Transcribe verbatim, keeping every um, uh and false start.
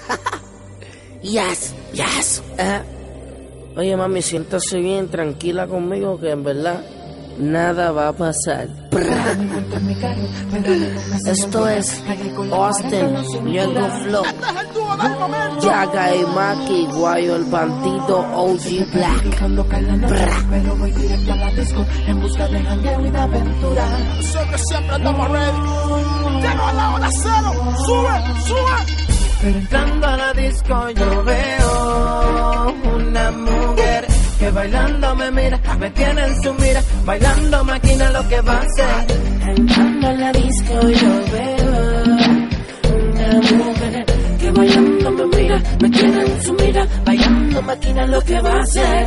Yes, yes. Eh. Oye, mami, siéntase bien, tranquila conmigo, que en verdad nada va a pasar. Esto es Austin, Ñengo Flow, Yaga y Maki, Guayo el Bandido, O G Black. Pero voy directo a la disco en busca de jangueo y de aventura. Nosotros siempre andamos ready. Llego a la hora cero. Sube, sube. Pero entrando a la disco yo veo una mujer que bailando me mira, me tiene en su mira, bailando maquina lo que va a hacer. Entrando a la disco yo veo una mujer que bailando me mira, me tiene en su mira, bailando maquina lo que va a hacer.